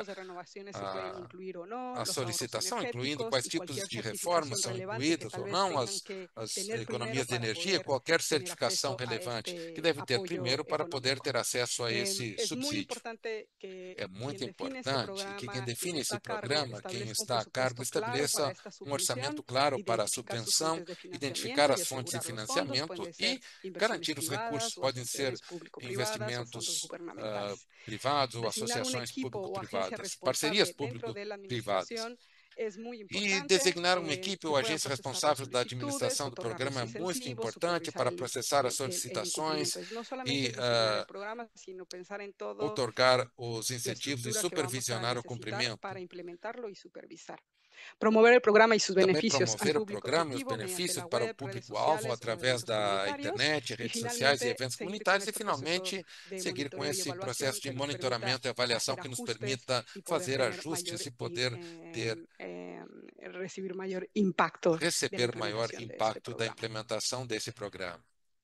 a solicitação, incluindo quais tipos de reformas são incluídas ou não, as economias de energia, qualquer certificação relevante que deve ter primeiro para poder ter acesso a esse subsídio. É muito importante que quem define esse programa, quem está a cargo, estabeleça um orçamento claro para a subvenção, identificar as fontes de financiamento e garantir os recursos. Podem ser investimentos privados ou associações público-privadas, parcerias público-privadas. E designar uma equipe ou agência responsável da administração do programa é muito importante para processar as solicitações e outorgar os incentivos e supervisionar o cumprimento. Promover o programa e seus Também benefícios promover o programa e os benefícios para o público-alvo através da internet, redes sociais e eventos comunitários e, finalmente, seguir com esse processo de monitoramento e avaliação que nos permita fazer ajustes e poder receber maior impacto da implementação desse programa.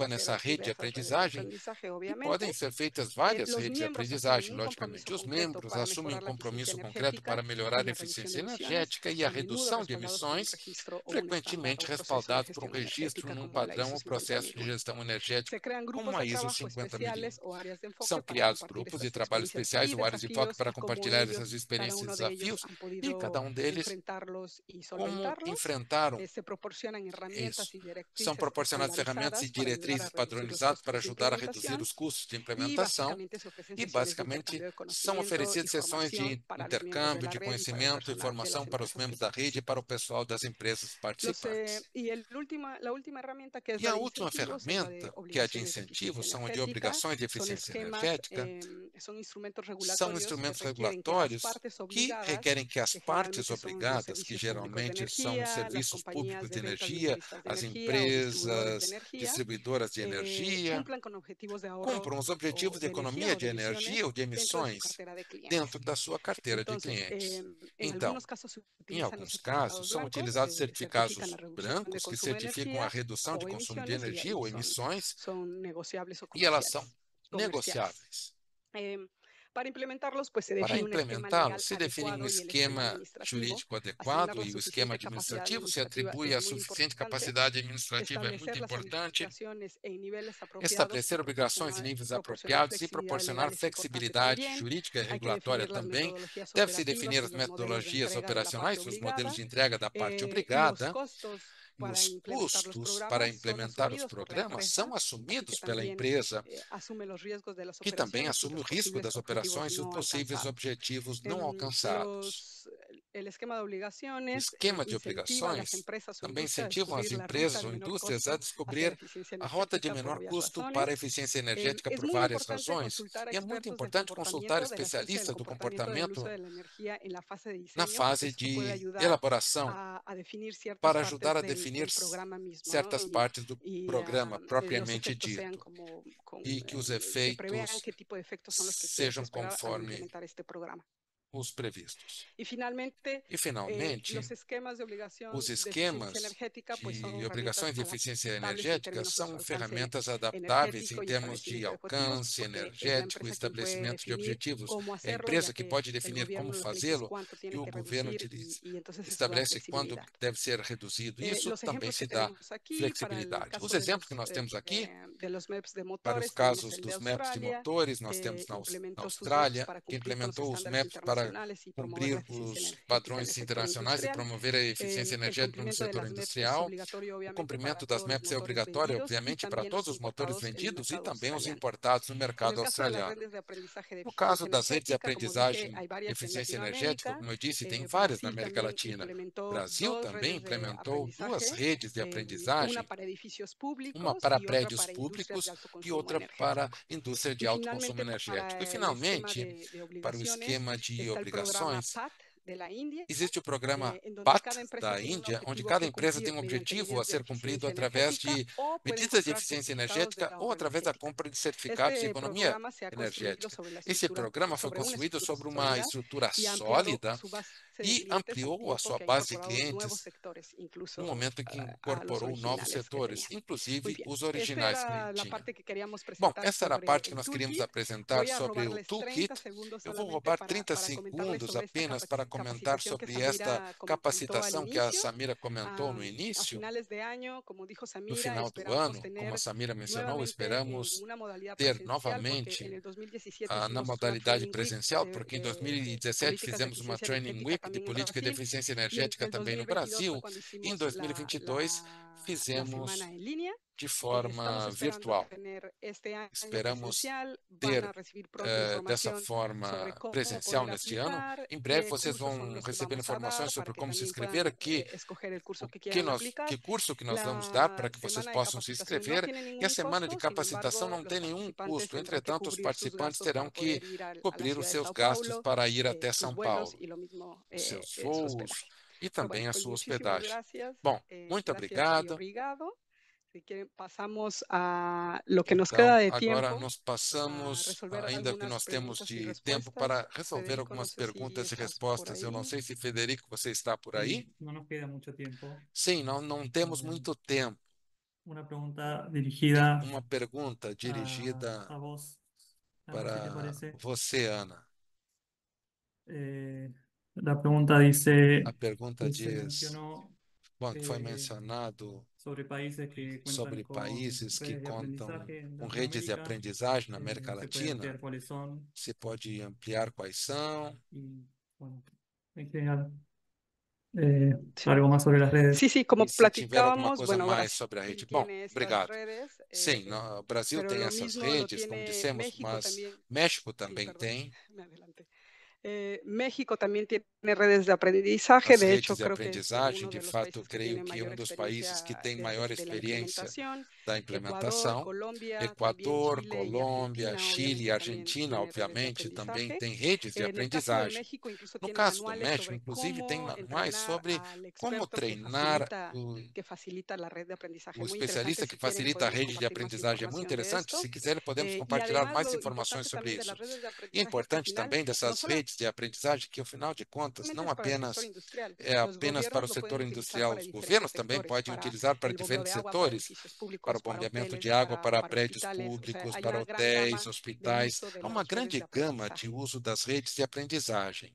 participa nessa rede de aprendizagem aprendizagem e podem ser feitas várias redes de aprendizagem, logicamente. Os membros assumem um compromisso concreto para melhorar a eficiência energética e a redução de emissões, frequentemente respaldados por um registro num padrão ou processo de gestão energética, como a ISO 50001. São criados grupos de trabalho especiais ou áreas de foco para compartilhar essas experiências e desafios, e cada um deles como enfrentaram isso. São proporcionadas ferramentas e diretrizes padronizadas para ajudar a reduzir os custos de implementação e, basicamente, são oferecidas sessões de intercâmbio de conhecimento e informação para os membros da rede e para o pessoal das empresas participantes. E a última ferramenta, que é a de incentivo, são a de obrigações de eficiência energética, são instrumentos regulatórios que requerem que as partes obrigadas, que geralmente são os serviços públicos de energia, as empresas distribuidoras de energia, cumpram os objetivos de economia de energia ou de emissões dentro da sua carteira de clientes. Então, em alguns casos, são utilizados certificados brancos que certificam a redução de consumo de energia ou emissões e elas são negociáveis. Para implementá-los, se define um esquema jurídico adequado e o esquema administrativo se atribui a suficiente capacidade administrativa é muito importante. Estabelecer obrigações em níveis apropriados e proporcionar flexibilidade jurídica e regulatória também. Deve-se definir as metodologias operacionais, os modelos de entrega da parte obrigada. Os custos para implementar os programas são assumidos pela empresa, que também assume o risco das operações e os possíveis objetivos não alcançados. O esquema de obrigações também incentivam as empresas ou indústrias a descobrir a rota de menor custo para a eficiência energética por várias razões, e é muito importante consultar especialistas do comportamento na fase de elaboração para ajudar a definir certas partes do programa propriamente dito e que os efeitos sejam conforme os previstos. E, finalmente, os esquemas de obrigações de eficiência energética são ferramentas adaptáveis em termos de alcance energético e estabelecimento de objetivos. É a empresa que pode definir como fazê-lo e o governo estabelece quando deve ser reduzido. Isso também se dá flexibilidade. Os exemplos que nós temos aqui, para os casos dos MEPs de motores, nós temos na Austrália, que implementou os MEPs para cumprir os padrões internacionais e promover a eficiência energética no setor industrial. O cumprimento das MEPs é obrigatório, obviamente, para todos os motores vendidos e também os importados no mercado australiano. No caso das redes de aprendizagem e eficiência energética, como eu disse, tem várias na América Latina. O Brasil também implementou 2 redes de aprendizagem, uma para prédios públicos e outra para indústria de alto consumo energético. E, finalmente, para o esquema de obrigações, existe o programa PAT da Índia, onde cada empresa tem um objetivo a ser cumprido através de medidas de eficiência energética ou através da compra de certificados de economia energética. Esse programa foi construído sobre uma estrutura sólida e ampliou a sua base de clientes no momento em que incorporou novos setores, inclusive os originais que tinha. Bom, essa era a parte que nós queríamos apresentar sobre o Toolkit. Eu vou roubar 30 segundos apenas para comentar sobre esta capacitação que a Samira comentou no início. No final do ano, como a Samira mencionou, esperamos ter novamente na modalidade presencial, porque em 2017 fizemos uma Training Week de política de eficiência energética também no Brasil. Em 2022, fizemos de forma virtual. Esperamos ter dessa forma presencial neste ano. Em breve vocês vão receber informações sobre como se inscrever, que curso que nós vamos dar para que vocês possam se inscrever. E a semana de capacitação não tem nenhum custo. Entretanto, os participantes terão que cobrir os seus gastos para ir até São Paulo, os seus voos e também a sua hospedagem. Bom, muito obrigado. Agora nós passamos, ainda que nós temos de tempo, para resolver algumas perguntas e respostas. Eu não sei se, Federico, você está por aí? No nos queda mucho tiempo. Sim, não temos muito tempo. una pregunta Tem dirigida uma pergunta dirigida a vos, Ana, si te para parece. você, Ana. Eh, la pregunta A dice, pergunta se diz, mencionó bom, foi eh, mencionado sobre países que cuentan sobre con países que redes de contam aprendizaje en com redes de Latinoamérica. aprendizagem na América Se puede Latina. ampliar cuáles son Você pode ampliar quais são? y, bueno, en general, Sí. algo más sobre las redes. Sí, sí, como E se tiver alguma platicábamos, coisa bueno, mais sobre a Brasil rede. Bom, tiene estas obrigado. redes, Sim, o Brasil pero tem lo essas mismo lo redes, como tiene dissemos, México mas también. México Sí, também perdón, tem me adelanté. México también tiene redes de aprendizaje, as de redes hecho de creo que es aprendizagem. uno De de los fato, países que creio tiene que mayor um dos países que experiencia tem maior de la experiência implementación. da Ecuador, implementação. Colombia, también Equador, Chile y Colômbia, Argentina, Chile e obviamente también Argentina, tiene redes de obviamente, também aprendizaje. têm redes de En el caso de aprendizagem. México, incluso No tiene caso do manuales México, sobre inclusive, tem cómo manuais entrenar sobre al como experto treinar que facilita la red de aprendizaje. o Muy interesante. especialista que Si quieren, facilita a podemos rede de compartir más aprendizagem. É muito información de interessante. esto. Se quiser, podemos Y compartilhar además, mais lo informações importante sobre también de isso. las redes de E é aprendizaje es que al importante final também no dessas solamente redes de aprendizagem que, ao final de contas, não es para el sector apenas industrial, é los apenas para gobiernos o lo pueden setor utilizar industrial. para Os governos diferentes também sectores, podem para utilizar para el bombeo diferentes de agua, para setores, edificios para o públicos, para bombeamento de hoteles, água, para para prédios hospitales. O sea, públicos, hay para una gran hotéis, gama de hospitais. uso de Há uma las redes de grande gama de aprendizaje. uso das redes de aprendizagem.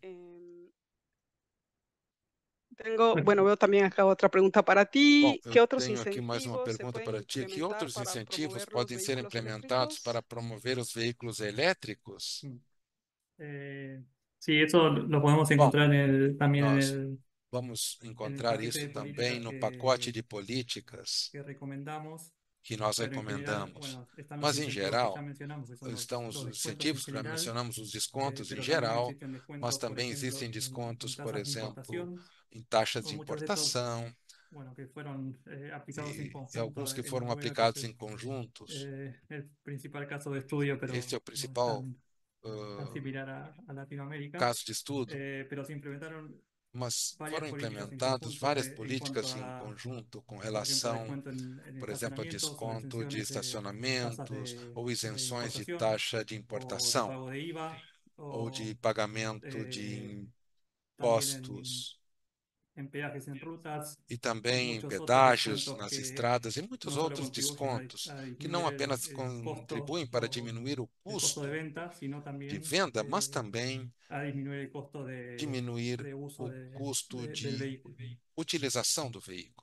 Bueno, veo también acá otra pregunta para Bom, ti. eu ¿Qué otros tenho aqui mais uma incentivos se pergunta pueden para ti. Que implementar outros para incentivos promover los podem ser vehículos implementados para eléctricos? promover os veículos elétricos? Eh, sí, eso lo podemos Bom, encontrar también nós vamos en el encontrar paquete isso de também políticas no pacote de políticas que recomendamos, que nós pero en general, recomendamos. bueno, están los Mas, em incentivos que ya geral, mencionamos, que son estão os los descuentos en incentivos que já general, mencionamos, os descontos em pero también geral, existen mas descuentos, por também existem ejemplo, en descontos, por tasas de exemplo, importación, em taxas o de muchos de esos, importação bueno, que fueron aplicados en e conjunto alguns que en foram Noruega, que es aplicados em conjuntos. el principal caso de estudio, Este pero é o no es principal tan similar a Latinoamérica, caso de estudo, pero se implementaron mas varias foram políticas en implementadas conjunto várias en cuanto políticas em a, conjunto com por ejemplo, relação, descuento en por exemplo, a estacionamientos o desconto de exenciones de tasas estacionamentos ou de isenções de importación taxa de o de importação pago de IVA ou de o pagamento eh, de también impostos en peajes en rutas e y também em muchos otros pedágios descuentos nas que estradas e muitos no solo outros contribuyen descontos a que disminuir não apenas el costo contribuem para diminuir o el costo de custo venta, sino de también venda, mas também a disminuir el costo diminuir de uso o custo del de vehículo. utilização do veículo.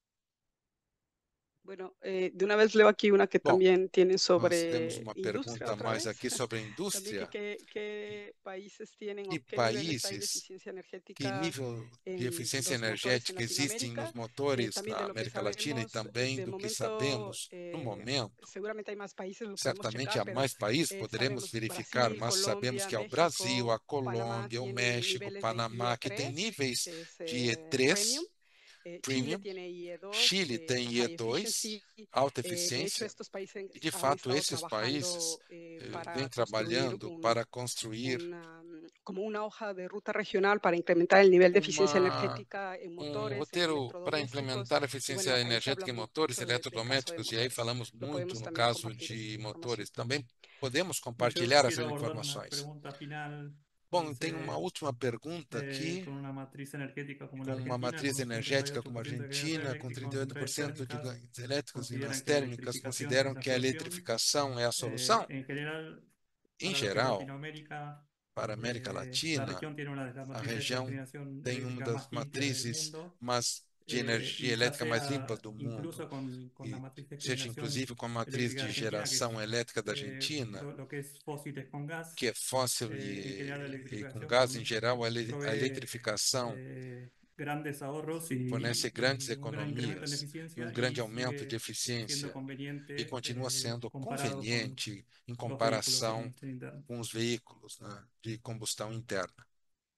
Bueno, de una vez leo aquí una que Bom, también tiene nós temos sobre uma industria pergunta otra mais vez. aqui sobre a También indústria. qué países tienen Que o qué niveles hay de países, eficiencia que energética nível de en eficiência los motores en energética existem nos Latinoamérica. motores También na de lo que América Latina e sabemos, também de do que momento, sabemos no momento. seguramente hay más países, lo podemos Certamente checar, há pero mais países, poderemos sabemos verificar, Brasil, mas sabemos Colombia, que é o Brasil, a México, Panamá Colômbia, o tienen México, niveles de Panamá, que tem IE3, níveis que es de premium. E3, Chile Premium, tiene IE2, Chile tem High IE2, Efficiency. alta De hecho, eficiência, estos países e de han fato estado esses países trabajando vêm para construir trabalhando para construir como una hoja de ruta regional para incrementar el nivel de eficiencia uma energética en um motores, en roteiro para electrodomésticos. implementar Y bueno, eficiência ahí se habla energética em motores mucho del caso de eletrodomésticos, e aí motores. falamos Lo muito podemos no también caso compartir esa de información. motores. Também podemos Yo compartilhar quiero essas abordar una informações. pregunta final que Bom, tem uma dice, última pergunta aqui. con una matriz energética como la Com uma Argentina, matriz con un energética como a 38% de ganhos Argentina, com eléctricos en redes 38% de térmicas, ganhos elétricos e nas consideran que la térmicas, electrificación es consideram la que a solución. eletrificação é a solução? En general, Em para lo que es geral, Latinoamérica, para a América la Latina, región tiene una de las a matrices de região generación tem uma eléctrica das más limpias del matrizes mundo, de energia y ya elétrica mais limpas sea do mundo, incluso con la e matriz de seja generación inclusive com a matriz eléctrica de de Argentina, que es geração elétrica da Argentina, lo que es fósiles con gas. que é fóssil En general, la e com electrificación gás em geral, a provee eletrificação grandes ahorros fornece grandes y un gran incremento en economias e um eficiencia grande y aumento de sigue siendo eficiência e conveniente continua sendo comparado con conveniente em los vehículos de comparação combustión interna. com os veículos, né, de combustão interna.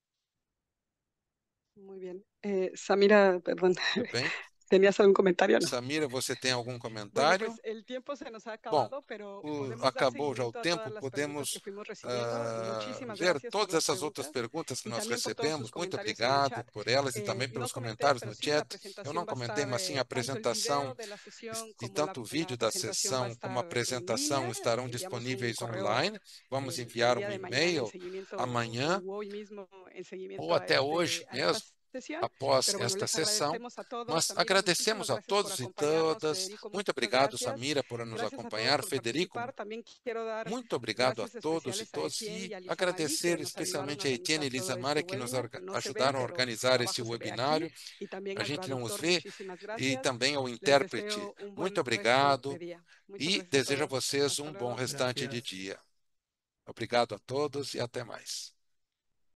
Muy bien. Samira, perdón, Tudo bem? ¿tenías algún comentario o no? Samira, você tem algum Bueno, comentário? pues el tiempo se nos ha Bom, acabado, pero podemos dar acabou já o seguimiento a todas tempo, las preguntas que podemos fuimos recibiendo. Muchísimas ver gracias por todas las essas outras preguntas perguntas que y nós también por todos sus recebemos. Muito comentarios en el obrigado chat. por elas e também pelos No comenté, comentários pero no sí, la chat. Eu não presentación va a comentei, estar, mas sim a tanto el video apresentação de la sesión e como tanto o vídeo la da presentación va a sessão como a estar en apresentação línea. estarão Enviamos un disponíveis correo online. Vamos el enviar día um de mañana en e-mail seguimiento amanhã u hoy mismo en ou seguimiento até hoje a esta mesmo após esta sessão. Nós agradecemos a todos e todas. Muito obrigado, Samira, por nos acompanhar. Federico, muito obrigado a todos e todas. E agradecer especialmente a Etienne e Elisa Mara, que nos ajudaram a organizar esse webinário. A gente não os vê. E também ao intérprete. Muito obrigado. E desejo a vocês um bom restante de dia. Obrigado a todos e até mais.